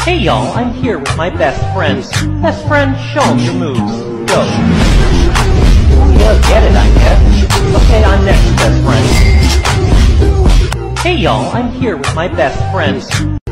Hey y'all, I'm here with my best friend. Best friend, show him your moves. Go. Yeah, get it, I guess. Okay, I'm next, best friend. Hey y'all, I'm here with my best friend.